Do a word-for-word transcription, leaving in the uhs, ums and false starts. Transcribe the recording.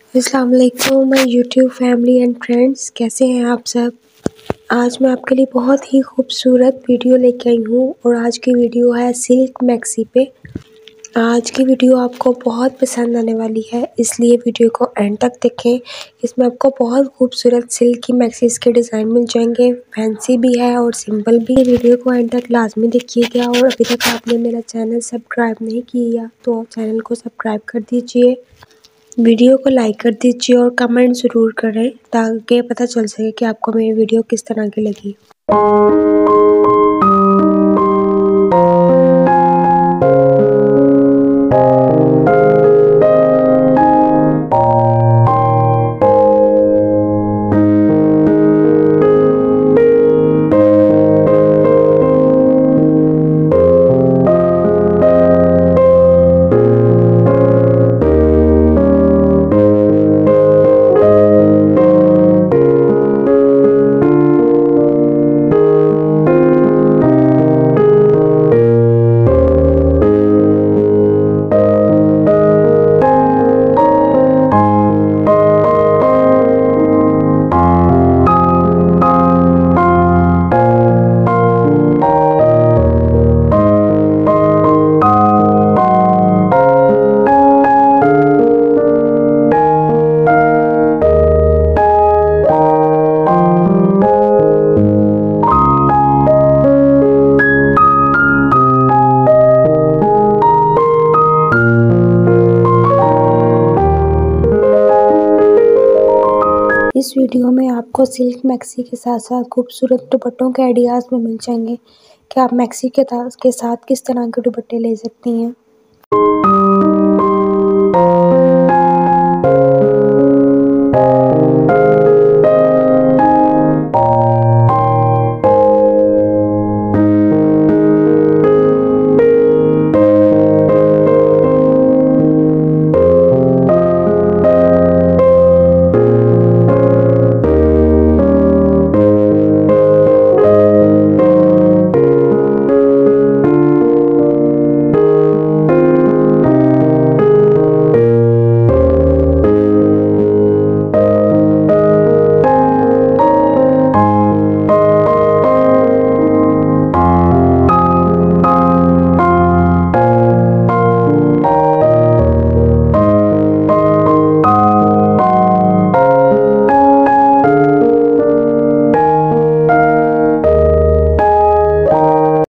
अस्सलाम वालेकुम my YouTube family and friends, कैसे हैं आप सब। आज मैं आपके लिए बहुत ही खूबसूरत वीडियो लेके आई हूँ और आज की वीडियो है सिल्क मैक्सी पे। आज की वीडियो आपको बहुत पसंद आने वाली है, इसलिए वीडियो को एंड तक देखें। इसमें आपको बहुत खूबसूरत सिल्क की मैक्सीज़ के डिज़ाइन मिल जाएंगे, फैंसी भी है और सिंपल भी। वीडियो को एंड तक लाजमी देखिएगा और अभी तक आपने मेरा चैनल सब्सक्राइब नहीं किया तो आप चैनल को सब्सक्राइब कर दीजिए, वीडियो को लाइक कर दीजिए और कमेंट ज़रूर करें ताकि पता चल सके कि आपको मेरी वीडियो किस तरह की लगी। इस वीडियो में आपको सिल्क मैक्सी के साथ साथ खूबसूरत दुपट्टों के आइडियाज़ में मिल जाएंगे कि आप मैक्सी के के साथ किस तरह के दुपट्टे ले सकती हैं।